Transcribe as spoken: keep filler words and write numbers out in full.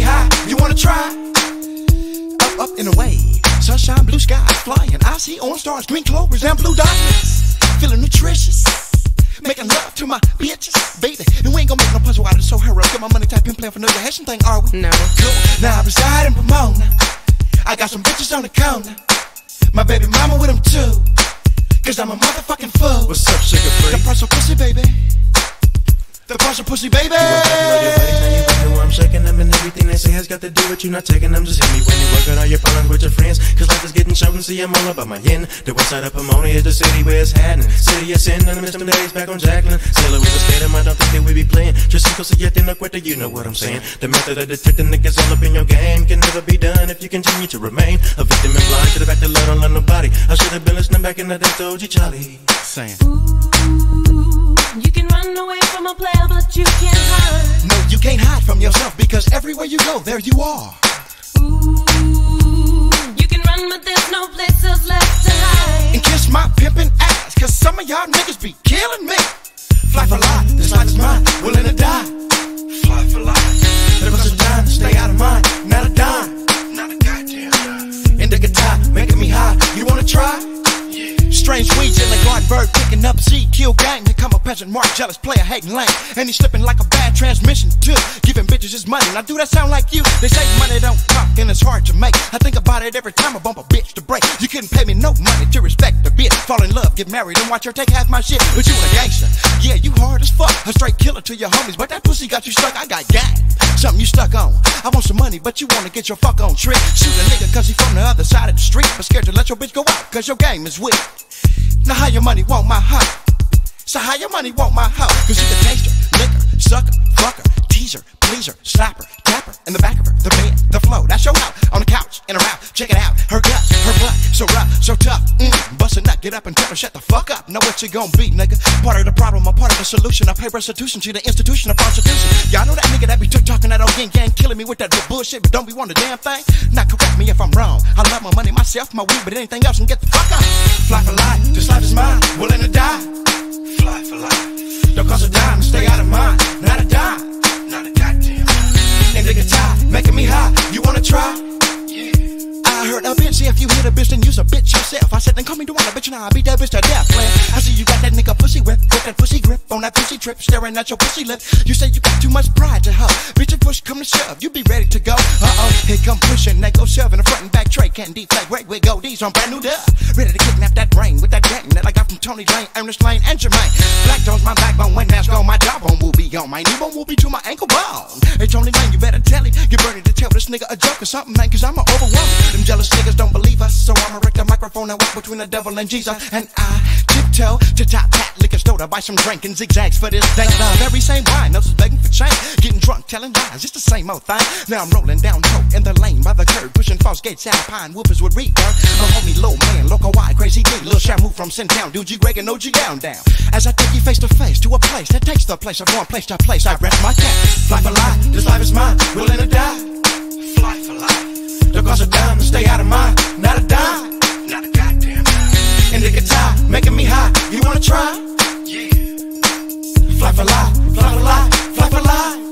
high. You wanna try? Up, up and away. Sunshine, blue skies, flying. I see orange stars, green clovers, and blue diamonds. Feeling nutritious. Making love to my bitches, baby. And we ain't gonna make no puzzle out of it, so hurry up. Get my money type in, playing for no Haitian thing, are we? No. Cool. Now I reside in Pomona. I got some bitches on the corner. My baby mama with them too. Cause I'm a motherfucking fool. What's up, sugar free? The price of pussy, baby. The price of pussy, baby. You want to know your buddies, now you wonder why I'm shaking them. And everything they say has got to do with you not taking them. Just hit me when you work out all your problems with your friends. Cause life is getting short and see I'm all about my yen. The west side of Pomona is the city where it's happening. City of sin, and I miss them days back on Jacqueline. Sailor was a state of mind, don't think that we be playing. Just because you no cuenta, you know what I'm saying. The method of detecting niggas all up in your game can never be done if you continue to remain a victim and blind to the fact that love don't love nobody. I should have been listening back in the day, told you Charlie. Saying, ooh, you can run away from a player, but you can't hide. no, you can't hide from yourself because everywhere you go, there you are. Ooh, you can run, but there's no place else left to hide. And kiss my pimpin' ass, cause some of y'all niggas be killing me. Fly for life, this life is mine, willing to die. Fly for life. There was a time to stay out of mind, not a dime, not a goddamn dime. And the guitar making me high, you wanna try? Strange weeds in the garden, bird picking up seed, kill gang. Become a peasant, mark, jealous, player, hating lame. And he's slipping like a bad transmission too. Giving bitches his money. Now do that sound like you? They say money don't talk and it's hard to make. I think about it every time I bump a bitch to break. You couldn't pay me no money to respect the bitch. Fall in love, get married, and watch her take half my shit. But you a gangster, yeah, you hard as fuck. A straight killer to your homies, but that pussy got you stuck. I got gang, something you stuck on. I want some money, but you wanna get your fuck on trick. Shoot a nigga cause he from the other side of the street, but scared to let your bitch go out cause your game is weak. Now how your money want my heart? So how your money want my heart? Cause you can taste her, lick her, suck her, fuck her, teaser, pleaser, slap her, tap her, in the back of her, the bed, the flow, that's your house, on the couch, in her mouth, check it out, her guts, her butt, so rough, so tough, mm, bust a nut, get up and tell her shut the fuck up, know what you gon' be, nigga, part of the problem, or part of the solution, I pay restitution to the institution of prostitution, y'all know that nigga that be talking that old gang gang, killing me with that bullshit, but don't be one the damn thing, now correct me if I'm wrong, I love my money, myself, my weed, but anything else can get the fuck up, fly for life, this life is mine, willing to die, fly for life, don't cost a dime to stay out of mind, not a dime, not a goddamn dime. And the guitar making me high, you wanna try? Yeah. I heard a bitch say if you hit a bitch then use a bitch yourself. I said then call me the one a bitch and I'll beat that bitch to death, man. I see you got that nigga pussy whip, with that pussy grip on that pussy trip, staring at your pussy lip. You say you got too much pride to hug, bitch and push come to shove, you be ready to go. Uh oh, here come pushing, they go shoving the front and back tray, can't deflate, great we go, these on brand new dub. Ready to kidnap that brain with that gang that I got from Tony Lane, Ernest Lane, and Jermaine. Black Jones, my backbone, when mask on, my jawbone will be on, my newbone will be to my ankle bone. Hey Tony Lane, you better tell him, get ready to tell this nigga a joke or something, man, cause I'm a overwhelmed. Them jealous niggas don't believe us, so I'ma wreck the microphone and walk between the devil and Jesus. And I tiptoe to top hat liquor store to buy some drink and zigzags for this dank love. Every same wine, else is begging for change, getting drunk, telling lies, it's the same old thing. Now I'm rolling down coke in the lane by the curb, pushing false gates, Alpine whoopers with reverb. A homie low man, local wide, crazy D, Lil Shamu from Sintown, dude G Greg and O G down down. As I take you face to face to a place that takes the place of one place to place, I rest my case. Fly for life, this life is mine, willing to die. Fly for life, don't cost a dime to stay out of mind, not a dime, not a goddamn dime. And the guitar making me high, you wanna try? Yeah. Fly for life, fly for life, fly for life.